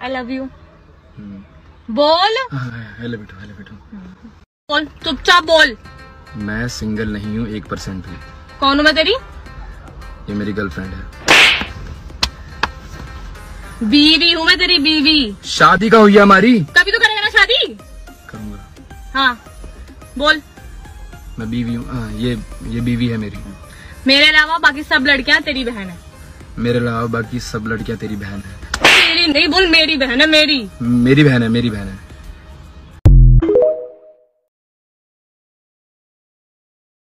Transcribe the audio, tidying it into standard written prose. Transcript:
I love you बोल। Hello बेटू, hello बेटू। बोल, चुपचाप बोल। मैं सिंगल नहीं हूँ, 1% हूँ। कौन हूँ मैं तेरी? ये मेरी गर्लफ्रेंड है। बीवी हूँ मैं तेरी, बीवी। शादी का हुई है हमारी। कभी तो करेगा ना शादी? करूँगा। हाँ बोल। मैं बीवी हूँ। ये बीवी है मेरी। मेरे अलावा बाकी सब लड़कियां तेरी बहन है। मेरे अलावा बाकी सब लड़कियां तेरी बहन है। तेरी नहीं, बोल मेरी बहन है, मेरी। मेरी बहन है, मेरी बहन है।